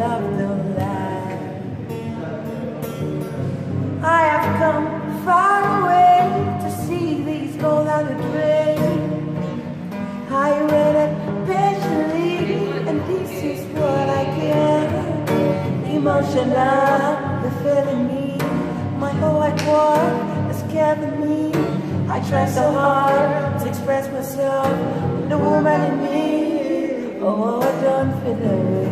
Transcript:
love don't lie. I have come far away to see these golden rays. I waited patiently, and this is what I get. Emotional, the feeling me. My whole white world is scaring me. I try so hard to express myself, the woman in me. Oh, I don't feel it.